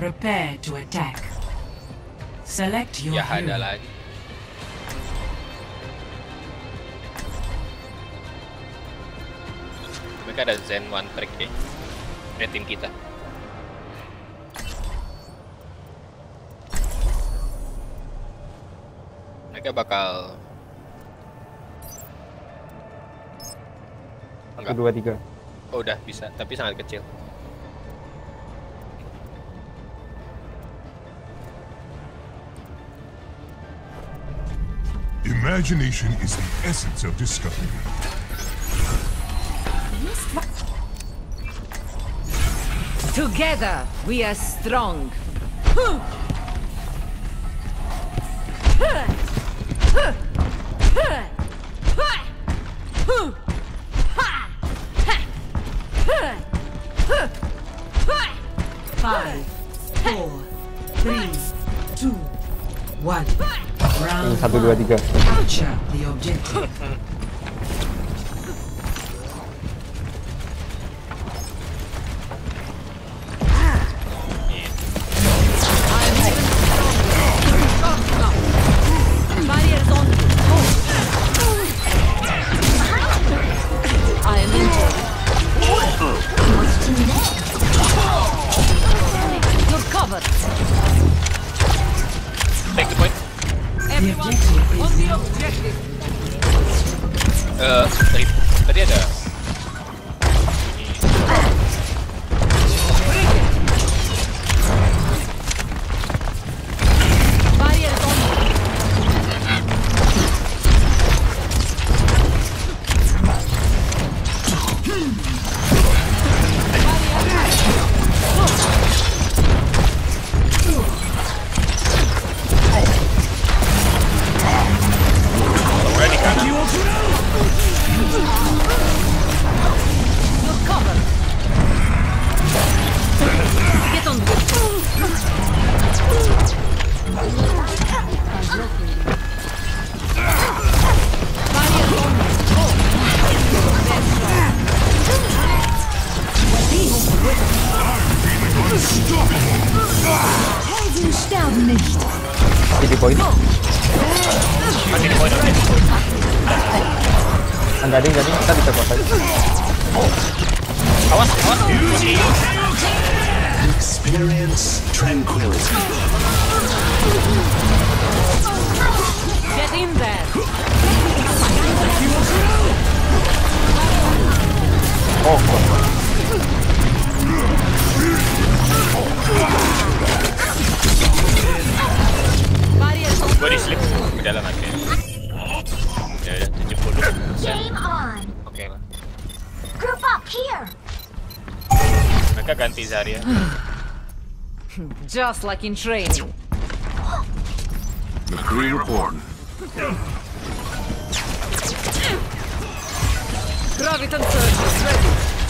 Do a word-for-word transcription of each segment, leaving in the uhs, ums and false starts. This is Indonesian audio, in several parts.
Prepare to attack. Select your Ya ada hero. lagi. Mereka ada Zen One Trick deh. Ini tim kita. Mereka bakal Satu, dua, tiga. Oh udah bisa, tapi sangat kecil. Imagination is the essence of discovery. Together we are strong. Five, four, three, two, one. Round Satu, dua, tiga. capture the objective. Barriers on. I am injured. You're covered. Take the point. The objective is On the objective. Eh, tadi tadi ada. Barriers on. Udah di kanan. You're covered. Get on with Helden sterben nicht. Masih di point. Masih di point. Oke. Enggak ada, enggak ada. Kita bisa kuasai. Awas, awas. Experience tranquility. Get in there. Oh, Barriers on. Gue di slip ke dalam aja. Ya udah tujuh puluh. Game on. Oke lah. Group up here. Mereka ganti Zarya. Just like in training. McCree report. Graviton surge ready.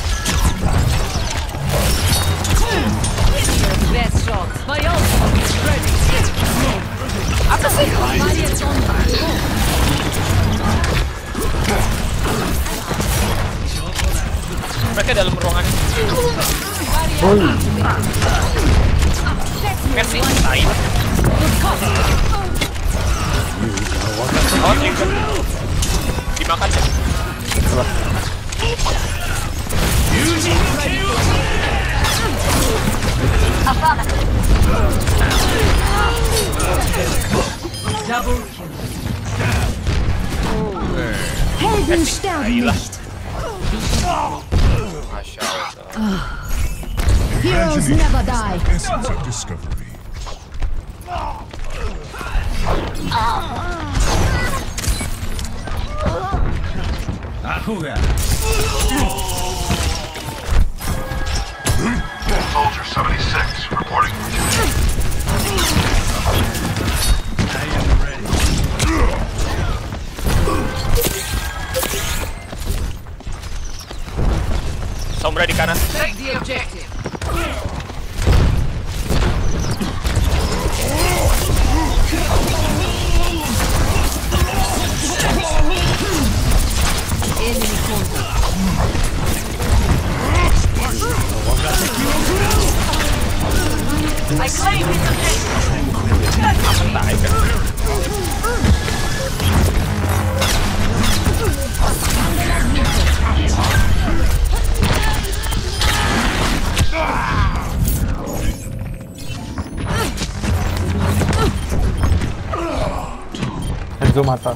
Best shot. My ultimate is ready. Apa sih? Barriers on. Mereka dalam ruangan. Mercy, lain. Oh, trigger. Dimakan ya. double kill. Helden sterben nicht. Masya Allah. Heroes Imagination never is die. the essence of discovery. Soldier seventy-six reporting for duty. Sombra di kanan. Take the objective. Enemy contact. I claim his objective. Tayo kan. Hanzo mata.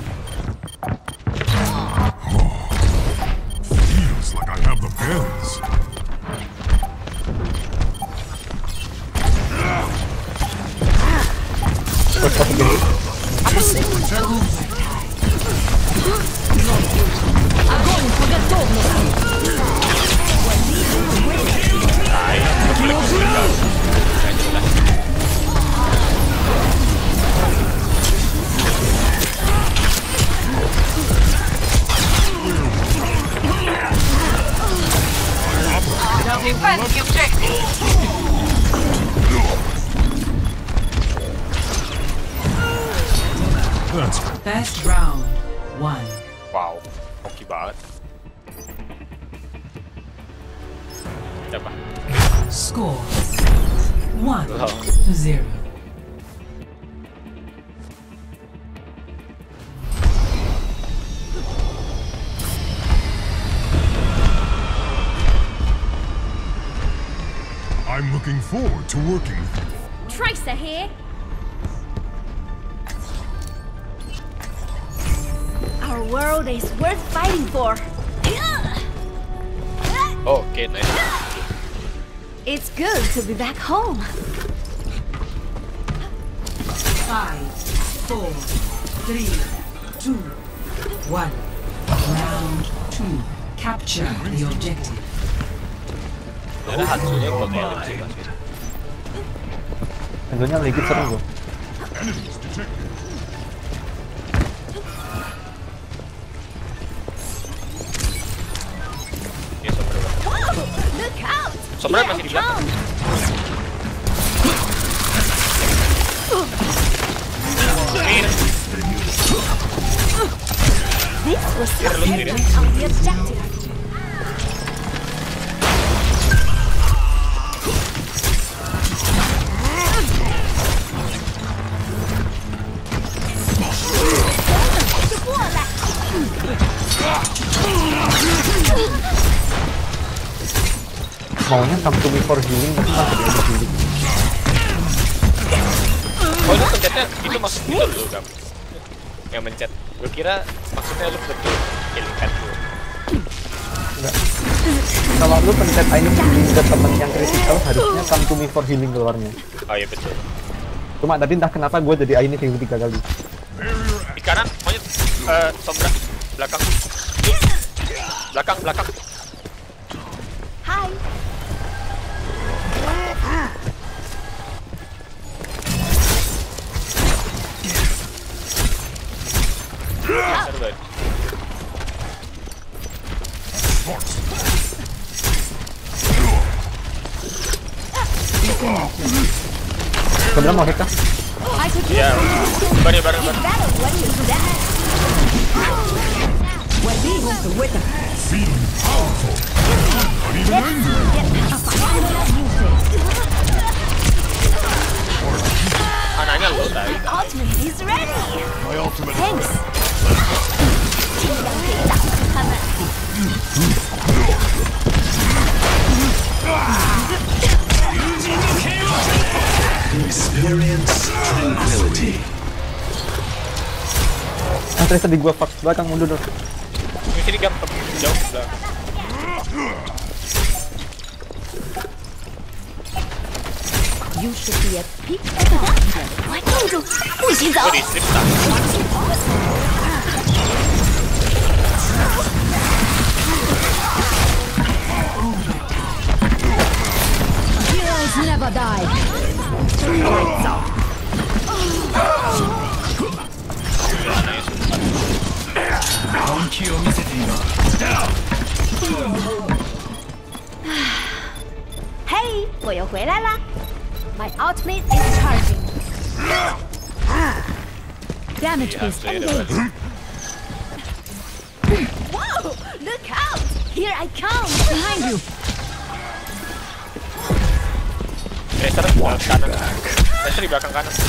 Feels like I have the bends. Огонь по готовности. Now defend the objective. That's Best round one. Wow, hoki banget. Siapa? Score one Wow. to zero. I'm looking forward to working with you. Tracer here. Our world is worth fighting for. Oh, oke, nice. It's good to be back home. Five, four, three, two, one. Round two. Capture the objective. Ada Hanzo-nya buat ngelim sih kan. Hanzo-nya legit seru loh. Enemies detected. Iya, Sombra. Look out! Sombra Here masih I di belakang. come. This was Dia terus sendiri. on the objective. Maunya come to me for healing tapi masih dia ada healing. Oh, itu pencetnya itu maksud itu dulu kan? Yang mencet. Gue kira maksudnya lu betul killing kan lu. Enggak. Kalau lu pencet item healing ke temen yang critical harusnya come to me for healing keluarnya. Oh iya betul. Cuma tadi entah kenapa gue jadi ini yang tiga kali. Di kanan, monyet. Eh, Sombra. Belakang. Belakang, belakang. Hi. Seru banget. Sebenarnya mau hack kah? I could Iya. Bareng, bareng, bareng. battle when you do that. Feeling powerful. Not even angry. Anaknya lo tadi. Ultimate is ready. My ultimate. Thanks. Experience tranquility. Ah, Tracer di gua fuck belakang mundur dong. Di sini gap jauh belakang. You should be a peak of the doctor. Why don't you? 不洗澡 Gue di strip tak. Heroes never die. Hey, 我又回来啦。My ultimate is charging. Damage Yeah, is say it engaged. Whoa! Look out! Here I come! Behind you! Eh, Tracer di belakang kanan. Tracer di belakang kanan.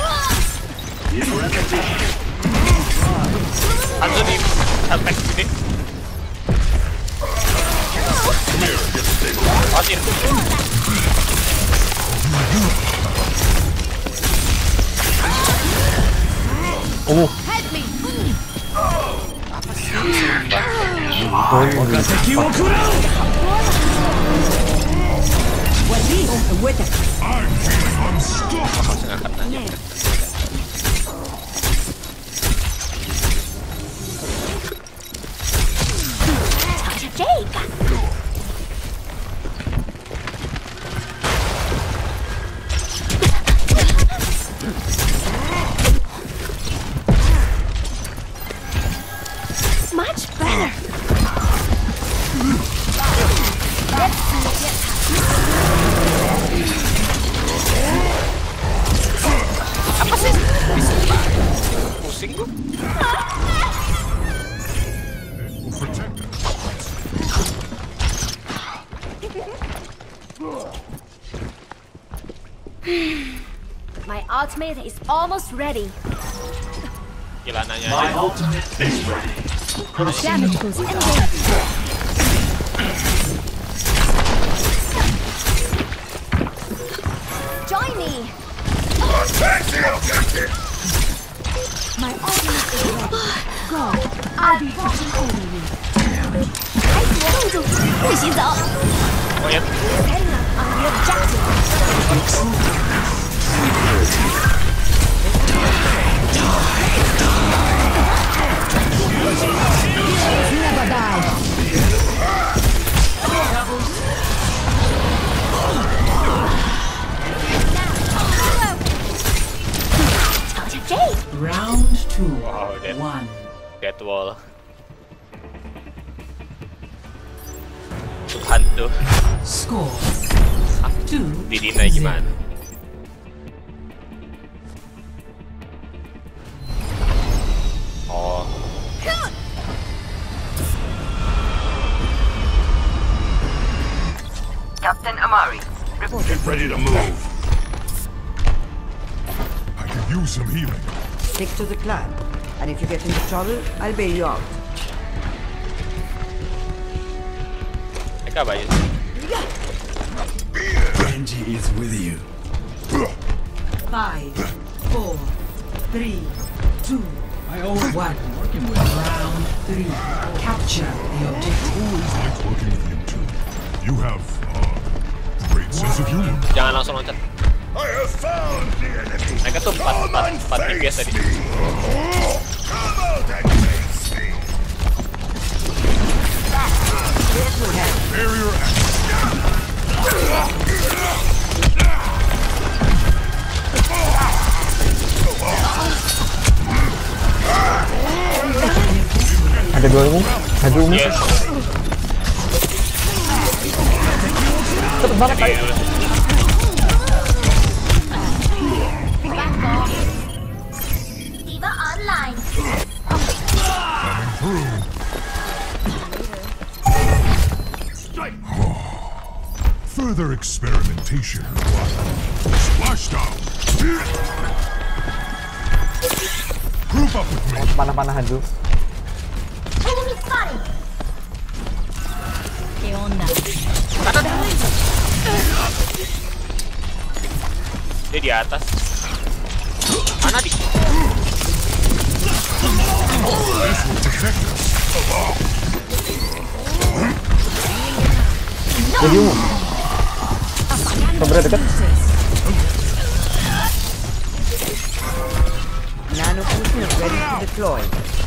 Hanzo di attack sini. Asin. Oh. Apa sih? Much better. Apa sih? Pusing gua. My ultimate is almost ready. Gila nanya My aja. ultimate is ready. Damage goes engaged. Join me. My ultimate is ready. Go. I'll be watching over you. 开始动作，不许走。 Oh ya. Setting up on the objective. Never die. Round two. Wow, dead. One. Dead wall. Tuhan tuh. Score. Two. Didina gimana? Oh. Captain Amari. Get ready to move. I could use some healing. Stick to the clan. And if you get into trouble, I'll bail you out. Mereka bayar. Benji is with you. Five, four, three, two, one. Round three. Capture the objective. Always liked working with you too. You have uh, great sense of humor. Jangan langsung loncat. I have found the enemy. Mereka tuh empat empat empat T P S tadi. Come out and face me. Barrier Ada dua umum, maju umum. Yes. Cepet banget tadi. Diva online. coming through. Further experimentation. Splashdown. Group up with me. Panah-panahan dulu. Enemy spotted. Dia di atas. Mana di? This will protect us. Jadi umum. Coba dekat. Nano fusion is ready to deploy.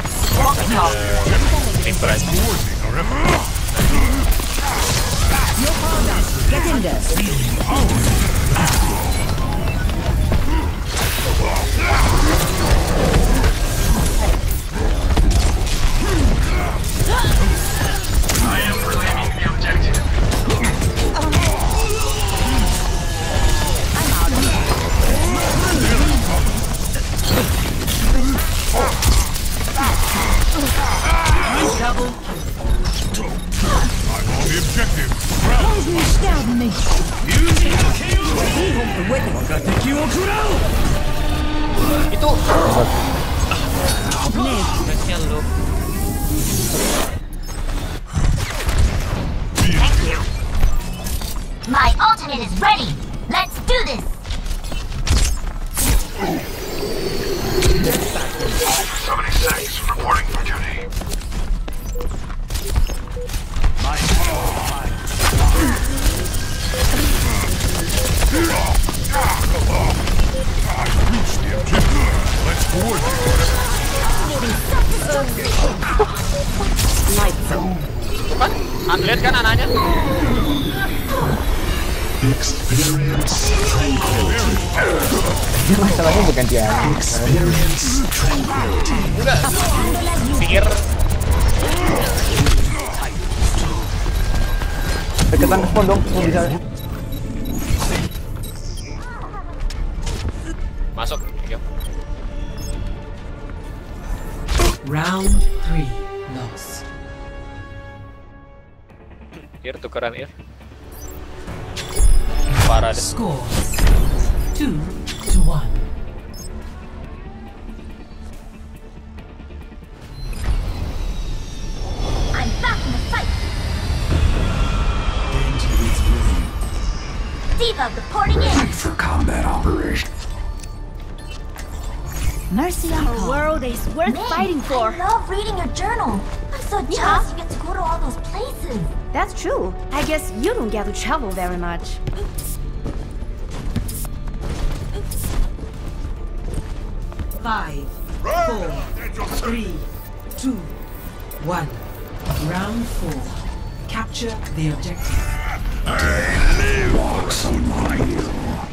Impress. Get in there. I am relieving the objective. Double. I'm on the objective. Sterben nicht. Itu spesial lo. Thank you. My ultimate is ready. Let's do this. seventy-six reporting for duty. Let's coordinate. Tuh kan, lihat kan anaknya. Experience tranquility. Ini masalahnya bukan dia. Experience tranquility. Enggak. Pikir Deketan ke spawn dong, mau bisa. masuk. Yuk. Round three, loss. Ir tukeran Ir. Parah deh. Score two to one. I'm back in the fight. Genji is with you. Diva reporting in. Ready for combat operation. Mercy on A world is worth Man, fighting for. I love reading your journal. I'm so jealous you get to go to all those places. That's true. I guess you don't get to travel very much. Five, four, three, two, one. Round four. Capture the objective. Walks on my hill.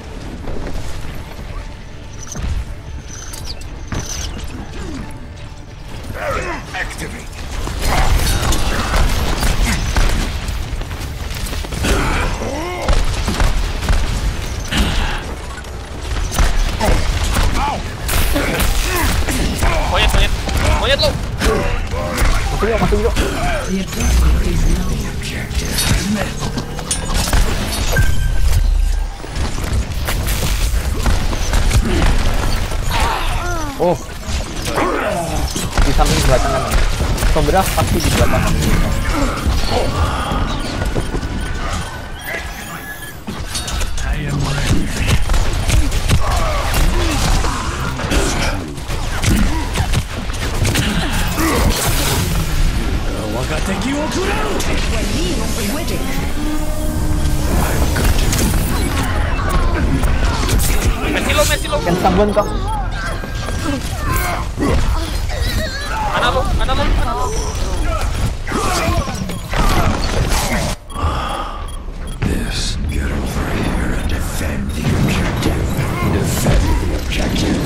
Activate. Monyet, monyet. Monyet lo. Masuk yuk, masuk yuk. The objective is now. Oh, di samping belakang kanan. Sombra pasti di belakang kanan. I am ready. Wakateki wo kurau. Messi lo, Messi lo. Kentang bentang. Mana lo, mana lo, mana lo. This, get over here and defend the objective. Defend the objective.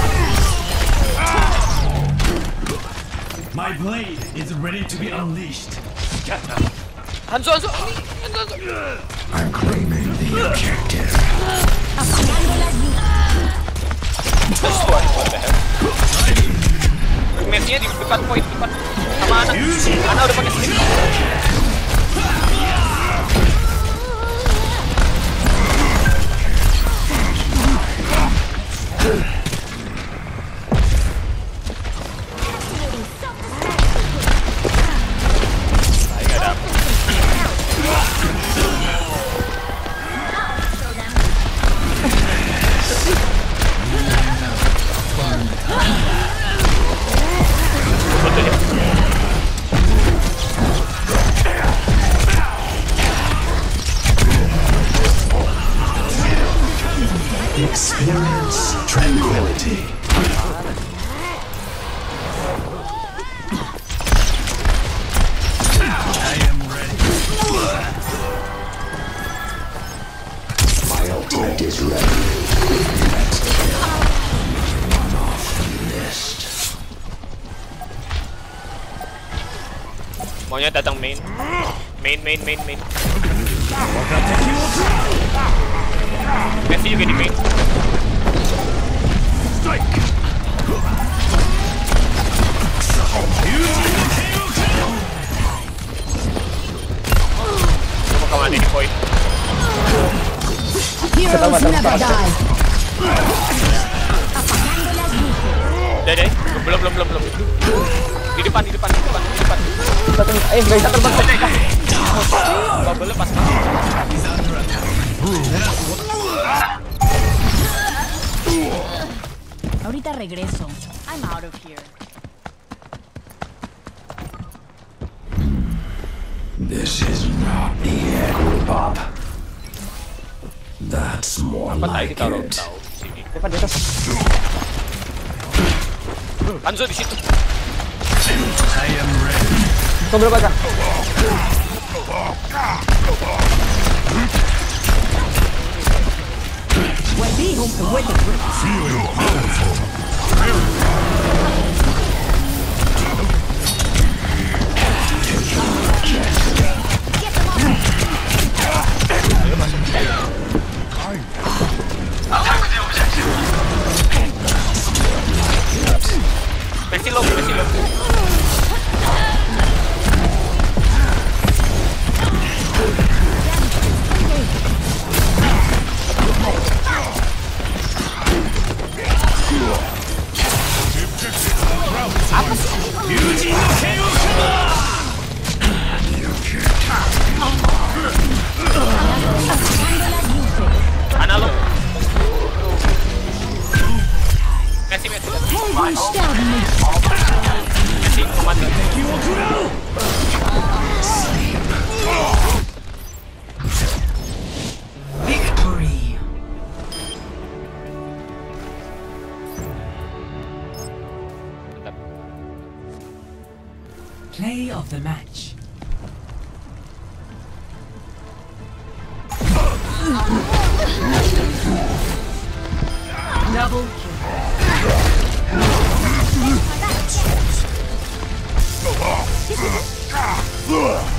My blade is ready to be unleashed. Hanzo, Hanzo. Hanzo, Hanzo. I'm claiming the objective. Terus tuan, what the hell. Messi-nya di depan poin, depan. Sama Ana. Ana udah pakai skin. Experience tranquility. I am ready. My ultimate is ready. Let's kill. One off the list. Maunya datang main. Main, main, main, main. Messi juga di main. Strike. Coba kemana di poin? Heroes never die. Deh deh, belum belum belum belum. Di depan di depan di depan di depan. Eh nggak bisa terbang. Bubble pas. Ahorita regreso. I'm out of here. This is not the end, Bob. That's more Apa tadi like taruh it. tahu sini. Depan di atas. Hanzo di situ. I am ready. Kau berapa kan? Messi lo, Messi lo. Apa sih? Analog. Messi, Messi. Messi, komando. Victory. Play of the match. Double kill.